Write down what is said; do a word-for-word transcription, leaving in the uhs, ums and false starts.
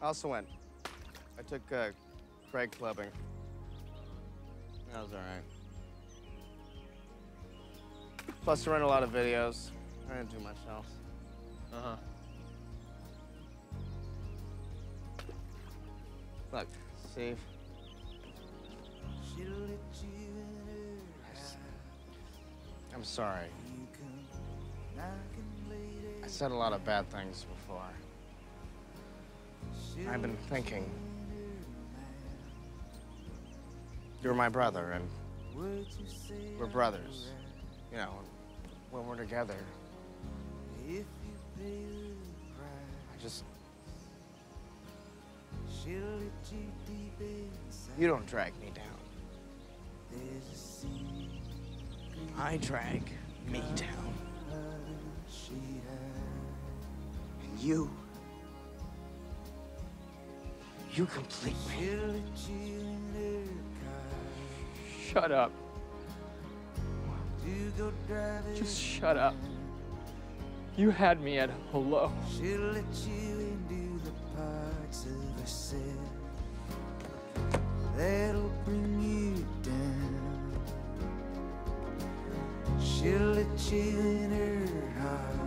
I also went. I took uh, Craig clubbing. That was all right. Plus, I ran a lot of videos. I didn't do much else. Uh-huh. Look, Steve. I'm sorry. I said a lot of bad things before. I've been thinking. You're my brother, and we're brothers. You know, when we're together. I just... You don't drag me down. I drag me down. And you... You complete me. Shut up. Just shut up. You had me at hello. She'll let you into the parts of herself that'll bring you down. She'll let you in her heart.